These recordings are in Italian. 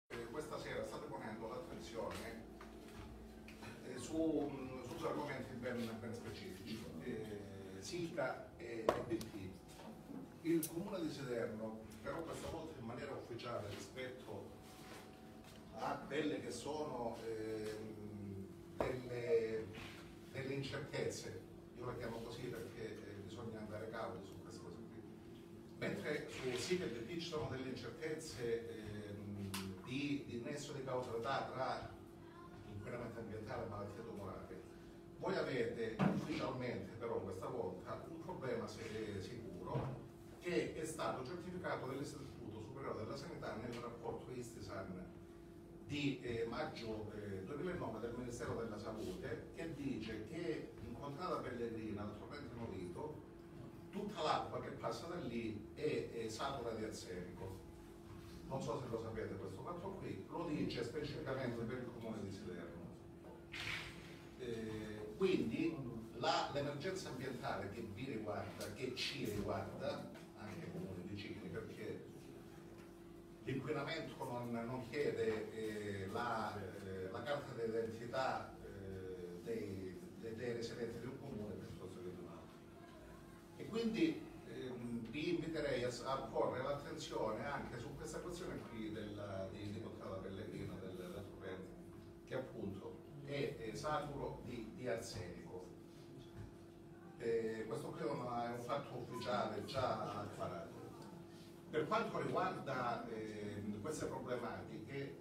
Questa sera state ponendo l'attenzione su argomenti ben specifici, SICA e BP. Il Comune di Siderno, però questa volta in maniera ufficiale rispetto a quelle che sono delle incertezze, io la chiamo così perché bisogna andare cauti su queste cose qui, mentre su SICA e BP ci sono delle incertezze di nesso di causalità tra inquinamento ambientale e malattie tumorali. Voi avete ufficialmente però questa volta un problema sicuro che è stato certificato dall'Istituto Superiore della Sanità nel rapporto ISTISAN di maggio 2009 del Ministero della Salute, che dice che in Contrada Pellegrina, al torrente Novito, tutta l'acqua che passa da lì è satura di arsenico. Non so se lo sapete questo fatto qui, lo dice specificamente per il Comune di Siderno. Quindi l'emergenza ambientale che vi riguarda, che ci riguarda, anche i comuni vicini, perché l'inquinamento non chiede la carta d'identità dei residenti di un comune piuttosto che di un altro. E quindi vi inviterei a porre l'attenzione anche su questa questione qui di Contrada Pellegrina, del torrente, che appunto è saturo di arsenico. Questo qui è un fatto ufficiale già acclarato. Per quanto riguarda queste problematiche,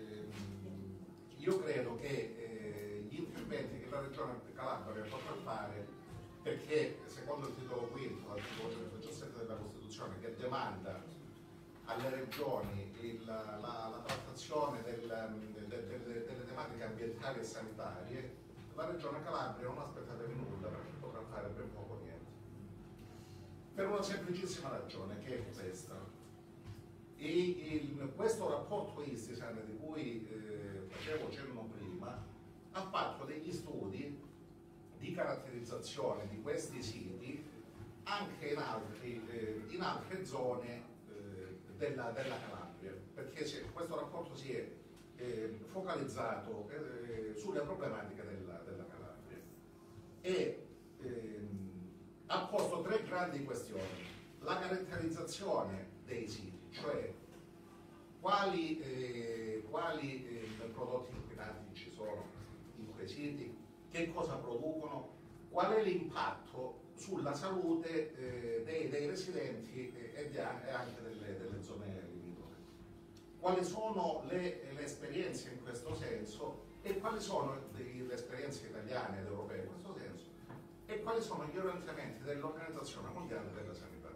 io credo che gli interventi che la Regione Calabria potrà fare, perché secondo il titolo quinto, l'articolo 117 della Costituzione, che demanda alle regioni la trattazione delle tematiche ambientali e sanitarie, la Regione Calabria non aspettatevi nulla perché potrà fare ben poco niente. Per una semplicissima ragione, che è questa. Questo rapporto ISTISAN di cui facevo cenno prima ha fatto degli studi di caratterizzazione di questi siti anche in altre zone della Calabria, perché questo rapporto si è focalizzato sulle problematiche della Calabria e ha posto tre grandi questioni: la caratterizzazione dei siti, cioè quali prodotti inquinanti ci sono in quei siti, che cosa producono, qual è l'impatto sulla salute dei residenti e anche delle zone limitrofe, quali sono le esperienze in questo senso e quali sono le esperienze italiane ed europee in questo senso e quali sono gli orientamenti dell'Organizzazione Mondiale della Sanità.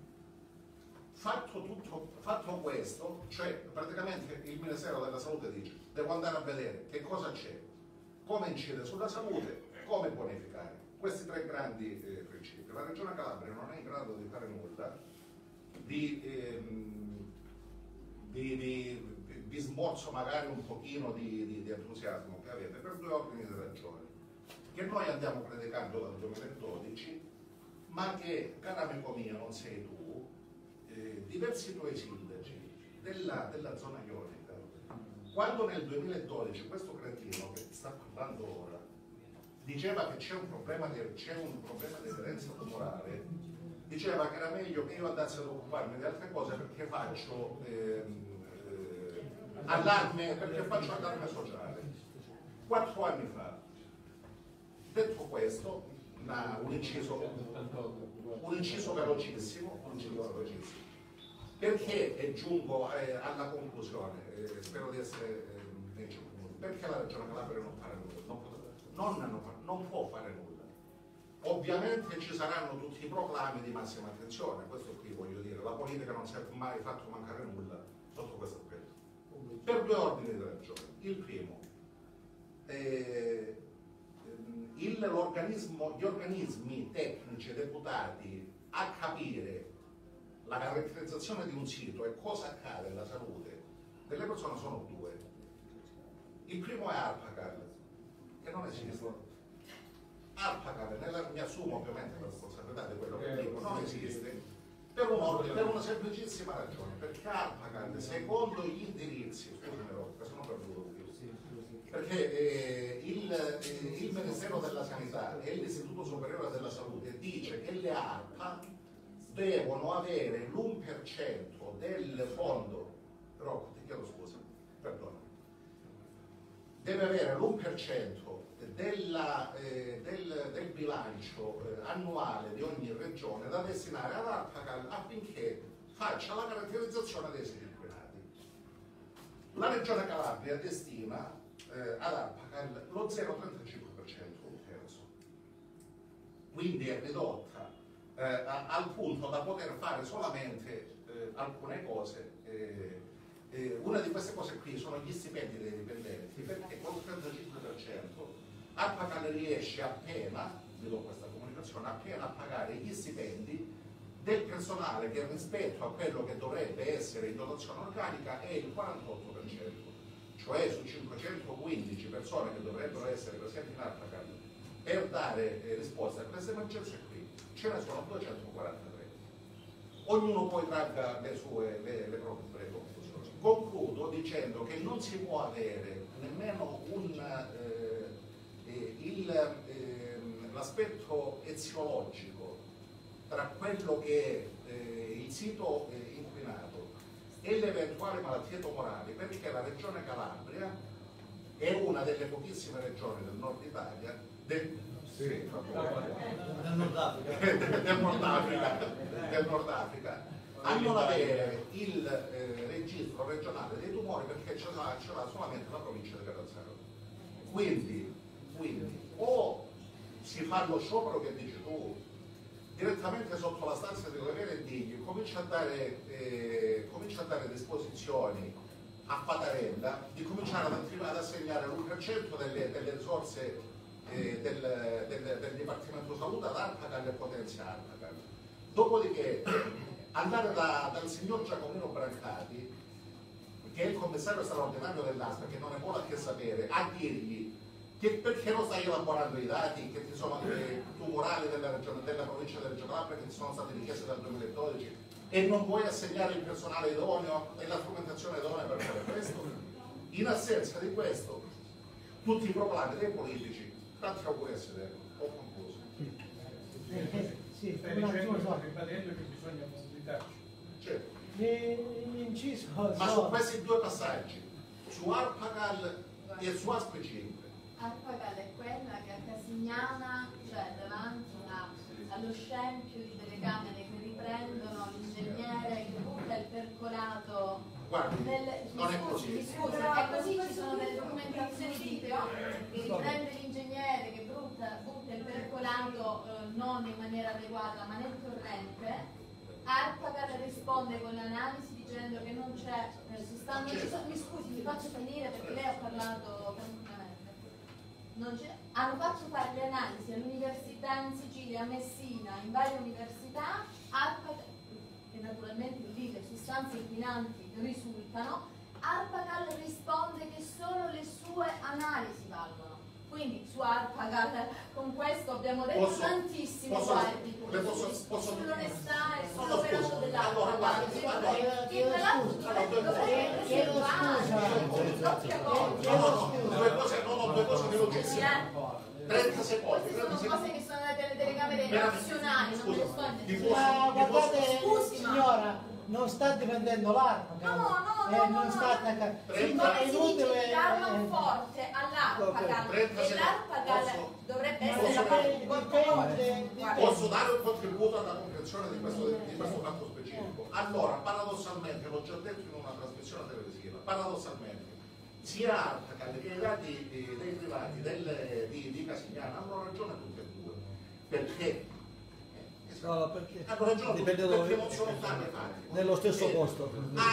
Fatto questo, cioè praticamente il Ministero della Salute dice: devo andare a vedere che cosa c'è, come incide sulla salute, come bonificare. Questi tre grandi principi. La Regione Calabria non è in grado di fare nulla, vi smorzo magari un pochino di entusiasmo che avete per due ordini di ragioni, che noi andiamo predicando dal 2012, ma che, caro amico mio, non sei tu, diversi tuoi sindaci della zona ionica, quando nel 2012 questo cretino che sta parlando ora diceva che c'è un problema di aderenza tumorale, diceva che era meglio che io andassi ad occuparmi di altre cose perché faccio allarme sociale. 4 anni fa. Detto questo, un inciso velocissimo, perché giungo alla conclusione, spero di essere nei 5 minuti, perché la Regione Calabria non fare nulla, non può fare nulla. Ovviamente ci saranno tutti i proclami di massima attenzione, questo qui voglio dire, la politica non si è mai fatto mancare nulla sotto questo aspetto, per due ordini di ragioni. Il primo, gli organismi tecnici deputati a capire la caratterizzazione di un sito e cosa accade alla salute delle persone sono due. Il primo è ARPACAL, che non esiste. ARPACAL, mi assumo ovviamente la responsabilità di quello che dico, non esiste, per una semplicissima ragione, perché ARPACAL, secondo gli indirizzi, scusami Rocca, sono perduto più, perché il Ministero della Sanità e l'Istituto Superiore della Salute dice che le ARPA devono avere l'1% del fondo, Rocco, ti chiedo scusa, perdono, deve avere l'1% del bilancio annuale di ogni regione da destinare ad ARPACAL affinché faccia la caratterizzazione dei siti inquinati. La Regione Calabria destina ad ARPACAL lo 0,35%, un terzo. Quindi è ridotta al punto da poter fare solamente alcune cose. Una di queste cose qui sono gli stipendi dei dipendenti, perché con il 35% ARPACAL riesce appena, vi do questa comunicazione, appena a pagare gli stipendi del personale che rispetto a quello che dovrebbe essere in dotazione organica è il 48%, cioè su 515 persone che dovrebbero essere presenti in ARPACAL per dare risposta a queste emergenze qui, ce ne sono 243. Ognuno poi tragga le proprie conclusioni. Concludo dicendo che non si può avere nemmeno l'aspetto eziologico tra quello che è il sito inquinato e le eventuali malattie tumorali, perché la regione Calabria è una delle pochissime regioni del nord Italia, del Nord Africa, a non avere il registro regionale dei tumori, perché ce l'ha solamente la provincia di Catanzaro. Quindi o si fa lo sciopero che dici tu, direttamente sotto la stanza di Levere e Digli, comincia a dare disposizioni a Patarella di cominciare ad assegnare l'1% delle risorse del Dipartimento Salute ad ARPACAL e Potenza ARPACAL. Dopodiché andare dal signor Giacomino Brancati, che è il commissario straordinario dell'ASPA, che non ne può che sapere, a dirgli che perché non stai elaborando i dati che ti sono tumorali della provincia di Reggio Calabria che ti sono stati richiesti dal 2012 e non puoi assegnare il personale idoneo e la strumentazione idonea per fare questo? In assenza di questo, tutti i proclami dei politici, tanti auguri a sedere. Ho concluso. Sì, stai ribadendo che bisogna mobilitarci. Certo. Ma su questi due passaggi, su ARPACAL e su ASP 5. ARPACAL è quella che a Casignana, cioè davanti allo scempio di telecamere che riprendono l'ingegnere che butta il percolato. Guardi, non è così. Mi scusi, è così, ci sono delle documentazioni video che riprende l'ingegnere che butta il percolato non in maniera adeguata ma nel torrente. ARPACAL risponde con l'analisi dicendo che non c'è sostanza. Mi scusi, mi faccio finire perché lei ha parlato tranquillamente. Hanno fatto fare le analisi all'università in Sicilia, a Messina, in varie università, ARPACAL, e naturalmente lì le sostanze inquinanti risultano, ARPACAL risponde che solo le sue analisi valgono. Quindi su ARPACAL con questo abbiamo detto tantissimo, guardi, sull'onestà e sull'operato dell'ARPACAL. Che tra l'altro dovrebbe essere due cose velocissime. 30 secondi. Queste sono cose che sono delle telecamere nazionali, non me le sto guardate, signora, non sta dipendendo l'ARPACAL. Non sta attaccando. È inutile dare un forte all'ARPACAL e l'ARPACAL dovrebbe essere la parte di controllo. Posso dare un contributo alla comprensione di questo campo specifico. Allora, paradossalmente, l'ho già detto in una trasmissione televisiva, paradossalmente, sia ARPACAL che i dati dei privati di Casignana hanno ragione tutte e due. Perché? No, perché hanno ragione dipende tutte, perché dove, non sono stati fatti. nello stesso posto.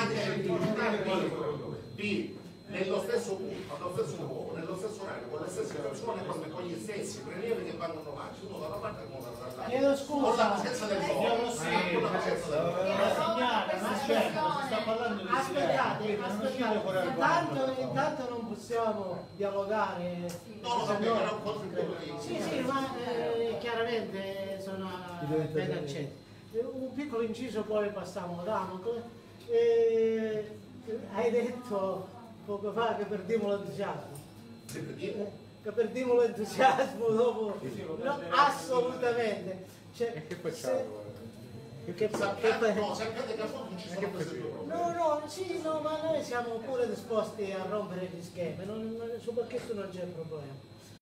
B, nello stesso punto, allo stesso luogo, nello stesso orario, con le stesse persone, con gli stessi prelievi che vanno fatti, uno dalla parte e uno dall'altra. Chiedo scusa. Con la presenza del Chiedo scusa. Aspettate, intanto non possiamo dialogare. No, era un contributo. Sì, ma chiaramente sono ben accetti. Un piccolo inciso, poi passiamo ad Damocle. Hai detto poco fa che perdimmo l'entusiasmo. Che perdimmo l'entusiasmo dopo. No, assolutamente. Cioè, che facciamo? Sappiate no, sappiate che a fondo ci sono queste due problemi. No, ma noi siamo pure disposti a rompere gli schemi, su per questo non c'è problema.